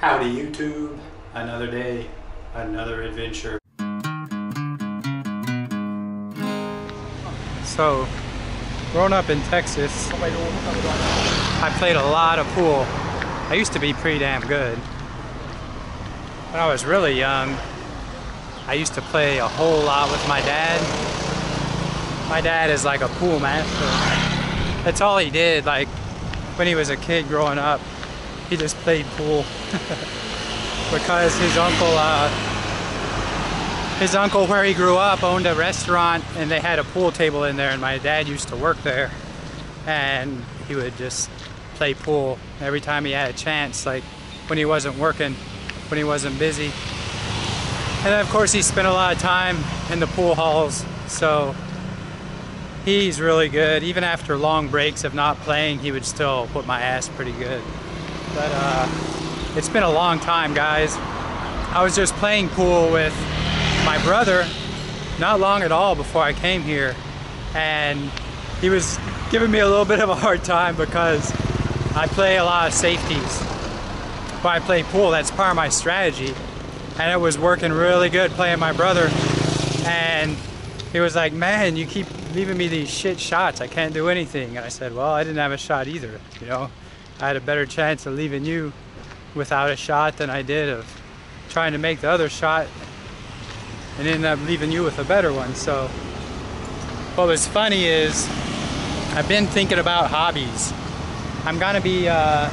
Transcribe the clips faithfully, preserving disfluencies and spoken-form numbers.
Howdy YouTube, another day, another adventure. So, growing up in Texas, I played a lot of pool. I used to be pretty damn good. When I was really young, I used to play a whole lot with my dad. My dad is like a pool master. That's all he did, like when he was a kid growing up. He just played pool because his uncle, uh, his uncle where he grew up owned a restaurant and they had a pool table in there, and my dad used to work there, and he would just play pool every time he had a chance, like when he wasn't working, when he wasn't busy. And then of course he spent a lot of time in the pool halls, so he's really good. Even after long breaks of not playing, he would still whip my ass pretty good. But uh, it's been a long time, guys. I was just playing pool with my brother not long at all before I came here, and he was giving me a little bit of a hard time because I play a lot of safeties. When I play pool, that's part of my strategy, and it was working really good playing my brother. And he was like, man, you keep leaving me these shit shots, I can't do anything. And I said, well, I didn't have a shot either, you know. I had a better chance of leaving you without a shot than I did of trying to make the other shot and ended up leaving you with a better one. So what was funny is I've been thinking about hobbies. I'm gonna be uh,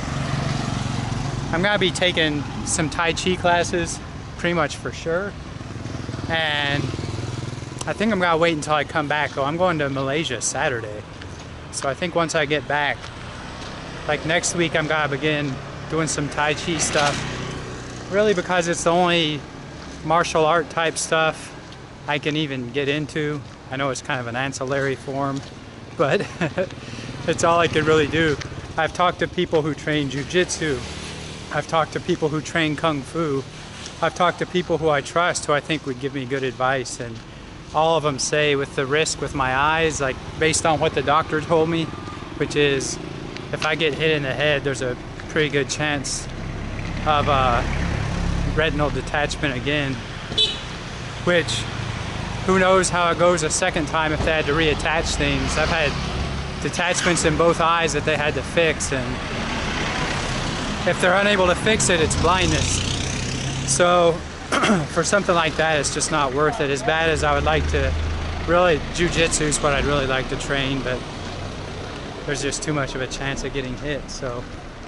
I'm gonna be taking some Tai Chi classes, pretty much for sure. And I think I'm gonna wait until I come back. Oh, I'm going to Malaysia Saturday. So I think once I get back, like next week, I'm gonna begin doing some Tai Chi stuff. Really because it's the only martial art type stuff I can even get into. I know it's kind of an ancillary form, but it's all I can really do. I've talked to people who train jiu-jitsu. I've talked to people who train kung fu. I've talked to people who I trust, who I think would give me good advice, and all of them say with the risk with my eyes, like based on what the doctor told me, which is if I get hit in the head, there's a pretty good chance of uh, retinal detachment again, which who knows how it goes a second time if they had to reattach things. I've had detachments in both eyes that they had to fix, and if they're unable to fix it, it's blindness. So for something like that, it's just not worth it. As bad as I would like to, really, jiu-jitsu is what I'd really like to train, but there's just too much of a chance of getting hit. So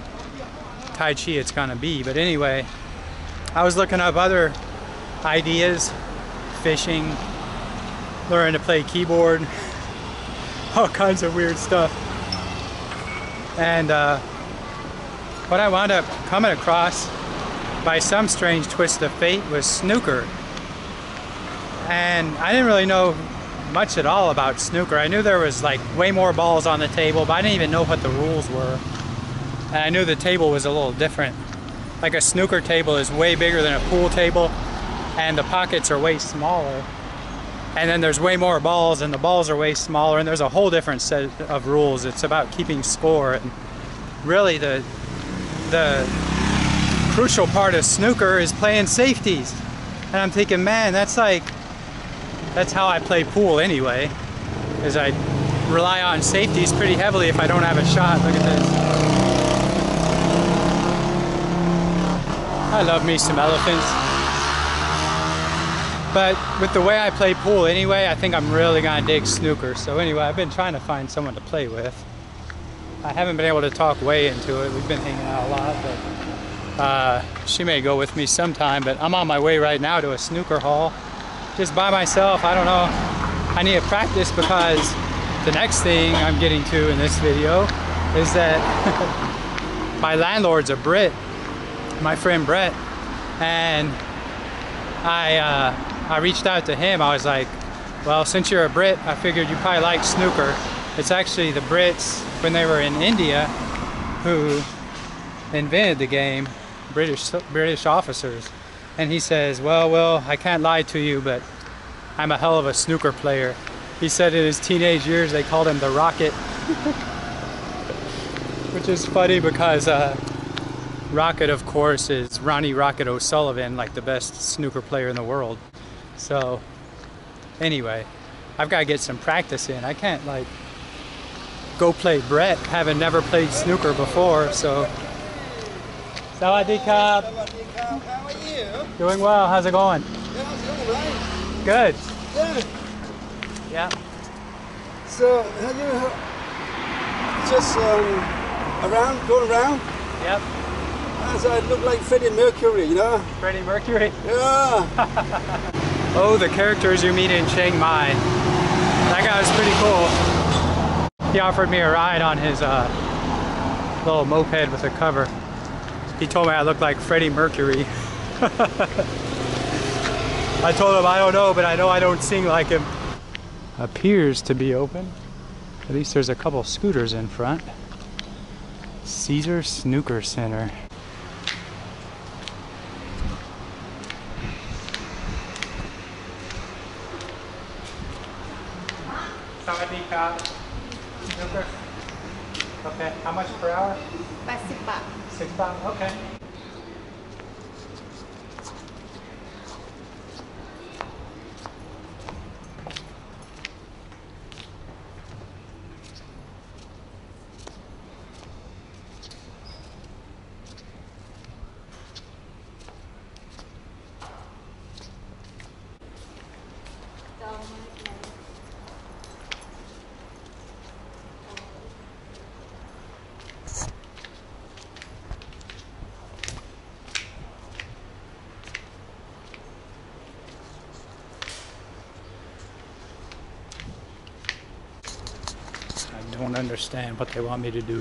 Tai Chi it's gonna be. But anyway, I was looking up other ideas, fishing, learning to play keyboard, all kinds of weird stuff. And uh, what I wound up coming across by some strange twist of fate was snooker. And I didn't really know much at all about snooker. I knew there was like way more balls on the table, but I didn't even know what the rules were. And I knew the table was a little different. Like a snooker table is way bigger than a pool table, and the pockets are way smaller. And then there's way more balls, and the balls are way smaller, and there's a whole different set of rules. It's about keeping score, and really the the crucial part of snooker is playing safeties. And I'm thinking, man, that's like that's how I play pool anyway, is I rely on safeties pretty heavily if I don't have a shot. Look at this. I love me some elephants. But with the way I play pool anyway, I think I'm really gonna dig snooker. So anyway, I've been trying to find someone to play with. I haven't been able to talk way into it. We've been hanging out a lot, but uh, she may go with me sometime. But I'm on my way right now to a snooker hall. Just by myself. I don't know. I need to practice because the next thing I'm getting to in this video is that my landlord's a Brit, my friend Brett, and I uh, I reached out to him. I was like, well, since you're a Brit, I figured you probably like snooker. It's actually the Brits, when they were in India, who invented the game, British British officers. And he says, well, well, I can't lie to you, but I'm a hell of a snooker player. He said in his teenage years they called him the Rocket. Which is funny because uh, Rocket, of course, is Ronnie Rocket O'Sullivan, like the best snooker player in the world. So, anyway, I've got to get some practice in. I can't, like, go play Brett, having never played snooker before, so. Sawadee Krab. How are you? Doing well. How's it going? Yeah, it's going right. Good. Yeah. Yeah. So, have you just um, around, going around? Yep. As I look like Freddie Mercury, you know? Freddie Mercury? Yeah. Oh, the characters you meet in Chiang Mai. That guy was pretty cool. He offered me a ride on his uh, little moped with a cover. He told me I looked like Freddie Mercury. I told him I don't know, but I know I don't sing like him. Appears to be open. At least there's a couple scooters in front. Caesar Snooker Center. Sawadee Krab. Snooker. Okay, how much per hour? eighty baht. Six baht, okay. I don't understand what they want me to do.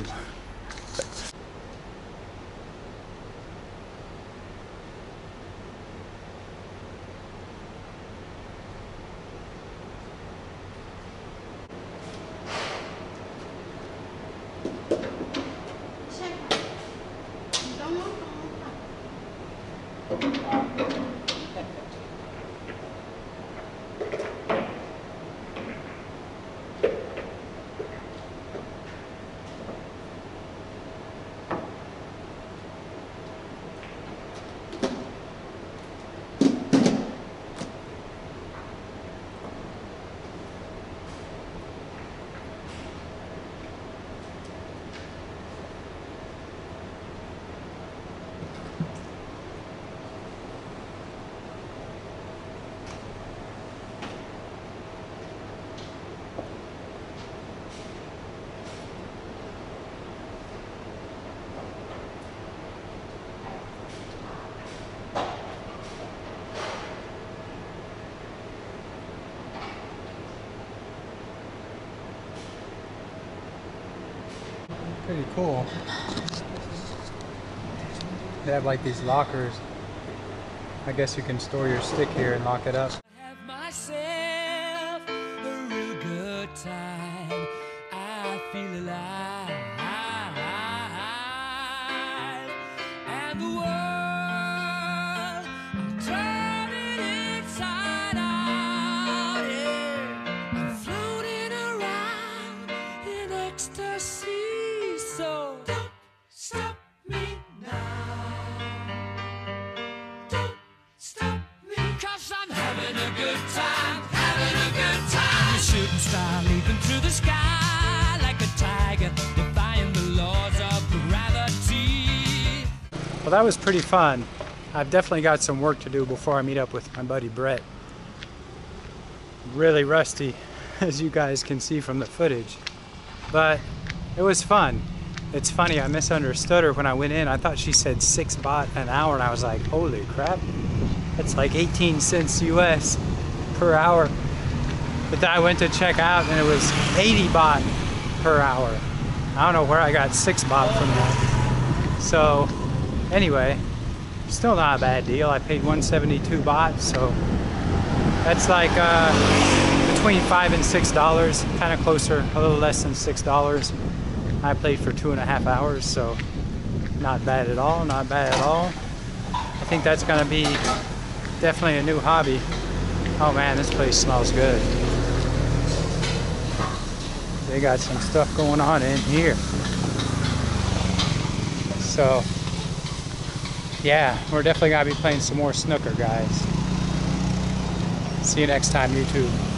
Pretty cool. They have like these lockers. I guess you can store your stick here and lock it up. Have myself a real good time. I feel alive, and the world I'm turning inside out. Yeah, I'm floating around in ecstasy. So don't stop me now. Don't stop me, 'cause I'm having a good time, having a good time. A shooting star leaping through the sky like a tiger, defying the laws of gravity. Well, that was pretty fun. I've definitely got some work to do before I meet up with my buddy Brett. Really rusty, as you guys can see from the footage. But it was fun. It's funny, I misunderstood her when I went in. I thought she said six baht an hour, and I was like, holy crap. That's like eighteen cents U S per hour. But then I went to check out and it was eighty baht per hour. I don't know where I got six baht from that. So anyway, still not a bad deal. I paid one seventy-two baht, so that's like uh, between five and six dollars, kind of closer, a little less than six dollars. I played for two and a half hours, so not bad at all, not bad at all. I think that's gonna be definitely a new hobby. Oh man, this place smells good. They got some stuff going on in here. So yeah, we're definitely gonna be playing some more snooker, guys. See you next time, YouTube.